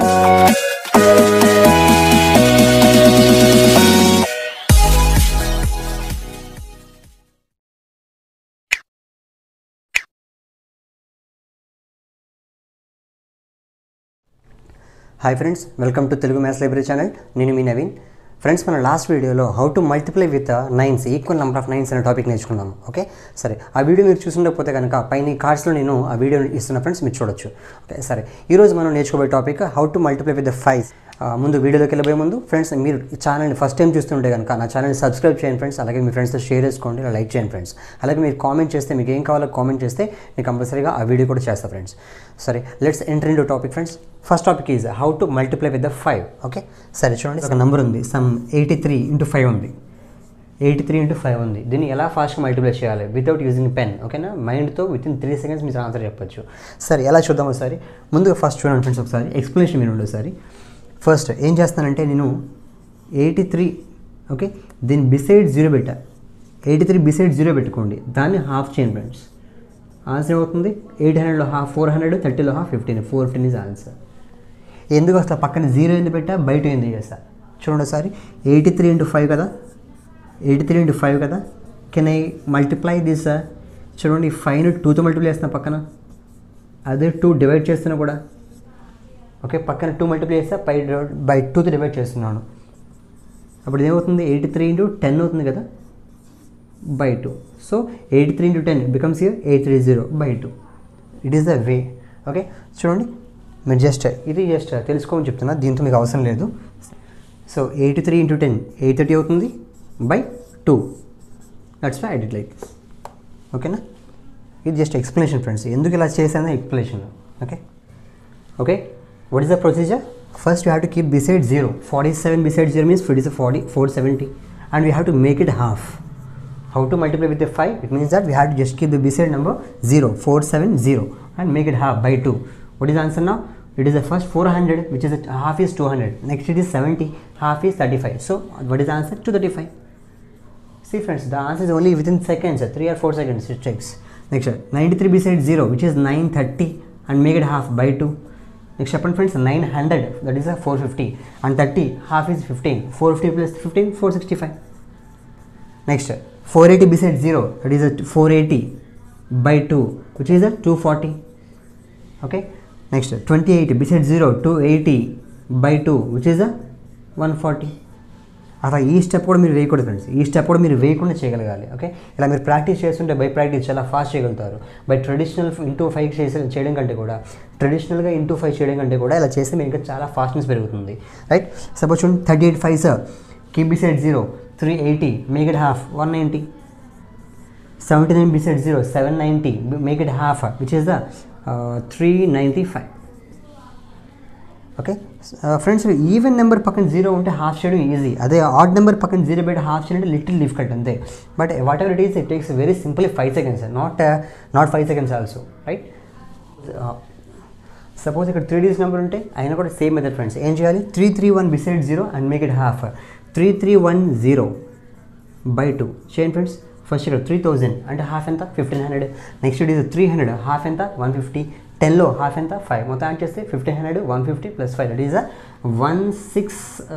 Hi friends, welcome to Telugu Maths Library channel. నేను మీ నవీన్. ఫ్రెండ్స్ మన లాస్ట్ వీడియోలో how to multiply with nines equal number of nines అనే topic నేర్చుకున్నాము. ఓకే, సరే ఆ వీడియో మీరు చూసుండకపోతే కనుక పైన ఈ కార్డ్స్లో నేను ఆ వీడియో ఇస్తున్న ఫ్రెండ్స్ మీరు చూడొచ్చు. ఓకే, సరే ఈరోజు మనం నేర్చుకోబోయే topic how to multiply with the 5. ముందు వీడియోలోకి వెళ్ళబోయే ముందు ఫ్రెండ్స్ మీరు ఈ ఛానల్ని ఫస్ట్ టైం చూస్తుంటే కనుక నా ఛానల్ని సబ్స్క్రైబ్ చేయండి ఫ్రెండ్స్. అలాగే మీ ఫ్రెండ్స్తో షేర్ చేసుకోండి, లైక్ చేయండి ఫ్రెండ్స్. అలాగే మీరు కామెంట్ చేస్తే మీకు ఏం కావాలో కామెంట్ చేస్తే నేను కంపల్సరీగా ఆ వీడియో కూడా చేస్తాను ఫ్రెండ్స్. సరే let's enter into topic friends. First topic is how to multiply with the 5. Okay, సరే చూడండి, ఒక నెంబర్ ఉంది, సమ్ 83 × 5 ఉంది. 83 × 5 ఉంది. దీన్ని ఎలా ఫాస్ట్గా మల్టిప్లై చేయాలి వితౌట్ యూజింగ్ పెన్. ఓకేనా, మైండ్తో వితిన్ 3 seconds మీరు ఆన్సర్ చెప్పచ్చు. సరే ఎలా చూద్దాం ఒకసారి. ముందుగా ఫస్ట్ చూడండి ఫ్రెండ్స్, ఒకసారి ఎక్స్ప్లెనేషన్ మీరు ఒకసారి. ఫస్ట్ ఏం చేస్తానంటే నేను 83 ఓకే దీన్ని బిసైడ్ 0 పెట్టా. 83 బిసైడ్ 0 పెట్టుకోండి, దాన్ని హాఫ్ చేయండి ఫ్రెండ్స్. ఆన్సర్ ఏమవుతుంది? 800లో హాఫ్ 400, 30లో హాఫ్ 15. 415 is answer. ఎందుకు వస్తా పక్కన 0 ఎందుకు పెట్టా, బయట ఎందుకు చేస్తా చూడండి ఒకసారి. 83 × 5 కదా, 83 × 5 కదా. Can I multiply this? చూడండి 5ను 2తో మల్టిప్లై చేస్తున్నా పక్కన, అదే 2 డివైడ్ చేస్తున్నా కూడా. ఓకే, పక్కన 2 మల్టిప్లై చేస్తే బై 2తో డివైడ్ చేస్తున్నాను. అప్పుడు ఏమవుతుంది? 83 × 10 అవుతుంది కదా, by 2. So 83 × 10 becomes here 830/2. It is the way. Okay చూడండి, మీరు జస్ట్ ఇది తెలుసుకోమని చెప్తున్నా, దీంతో మీకు అవసరం లేదు. సో 83 × 10 830 అవుతుంది by 2. That's why I did like this. ఓకేనా, ఇది జస్ట్ ఎక్స్ప్లెనేషన్ ఫ్రెండ్స్, ఎందుకు ఇలా చేశాను explanation. Okay okay what is the procedure? First you have to keep beside 0. 47 beside 0 means it is a 470, and we have to make it half. How to multiply with the 5? It means that we have to just keep the beside number 0, 470, and make it half by 2. What is the answer now? It is the first 400, which is half is 200. Next it is 70, half is 35. So what is the answer? 235. See friends, the answer is only within seconds, 3 or 4 seconds it takes. Next 93 beside 0, which is 930, and make it half by 2. Next చెప్పండి friends, 900 that is a 450, and 30 half is 15. 450 plus 15 465. Next 480 beside 0, that is a 480 by 2, which is a 240. Okay, next 28 beside 0, 280 by 2, which is a 140. అలా ఈ step కూడా మీరు వేయకూడదు friends, ఈ step కూడా మీరు వేయకుండా చేయగలగాలి. ఓకే, ఇలా మీరు ప్రాక్టీస్ చేస్తుంటే బై ప్రాక్టీస్ చాలా ఫాస్ట్ చేయగలుగుతారు. బై ట్రెడిషనల్ × 5 చేయడం కంటే కూడా, ట్రెడిషనల్గా × 5 చేయడం కంటే కూడా ఇలా చేస్తే మీకు ఇంకా చాలా ఫాస్ట్నెస్ పెరుగుతుంది. రైట్, సపోజ్ చూడండి 38 5 keep beside 0, 380 make it half 190. 79 beside 0, 790 make it half, which is the 395. Okay friends, even number పక్కన 0 ఉంటే హాఫ్ చేయడం ఈజీ. అదే ఆడ్ నెంబర్ పక్కన 0 పెట్టి హాఫ్ చేయడం లిటిల్ డిఫికల్ట్ అంతే. But whatever it is, it takes very simple 5 seconds, not 5 seconds also. Right, suppose ఇక్కడ 3 digits number ఉంటే అయినా కూడా సేమ్ మెథడ్ ఫ్రెండ్స్. ఏం చేయాలి? 331 beside 0 and make it half. 3310 by 2 చేయండి ఫ్రెండ్స్. ఫస్ట్ ఇక్కడ 3000 అంటే హాఫ్ ఎంత? 1500. నెక్స్ట్ ఇట్ ఈస్ 300, హాఫ్ ఎంత? 150. 10లో హాఫ్ ఎంత? 5. మొత్తం యాడ్ చేస్తే 1500, 150 plus 5, that is 16.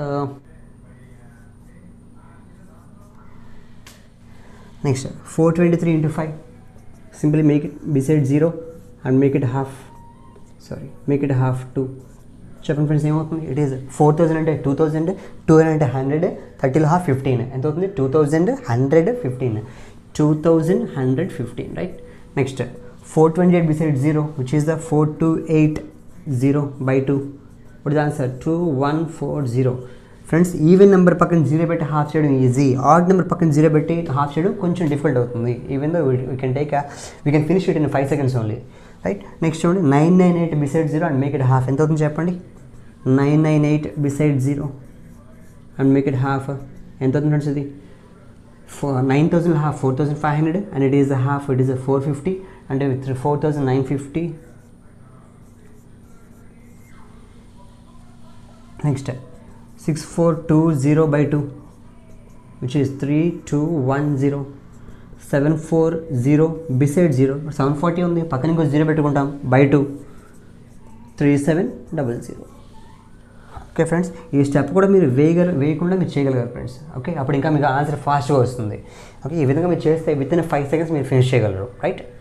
Next 423 × 5, simply make it beside 0 and make it half, make it half 2. చెప్పండి ఫ్రెండ్స్ ఏమవుతుంది? ఇట్ ఈస్ 4000 అంటే 2000, 200 అంటే 100, 30లో హాఫ్ 15 ఎంత అవుతుంది? 2115. 2115. Right, next 428 beside 0, which is the 4280 by 2. What is the answer? 2140. Friends, even number పక్కన 0 పెట్టి half చేయడం easy, odd number పక్కన 0 పెట్టి హాఫ్ చేయడం కొంచెం డిఫికల్ట్ అవుతుంది. Even though we can finish it in 5 seconds only. Right, next చూడండి 998 beside 0 and make it half. ఎంత అవుతుంది చెప్పండి? 998 beside 0 and make it half. ఎంత అవుతుంది ఫ్రెండ్స్? ఇది 9000 half 4500, and it is half, it is 450, అంటే 4950. Next 6420 by 2, which is 3210. 740 beside 0, 740 ఉంది, పక్కన ఇంకో 0 పెట్టుకుంటాం, by 2, 3700. ఓకే ఫ్రెండ్స్, ఈ స్టెప్ కూడా మీరు వేయకుండా మీరు చేయగలగారు ఫ్రెండ్స్. ఓకే, అప్పుడు ఇంకా మీకు ఆన్సర్ ఫాస్ట్గా వస్తుంది. ఓకే, ఈ విధంగా మీరు చేస్తే విత్ ఇన్ 5 seconds మీరు ఫినిష్ చేయగలరు. రైట్.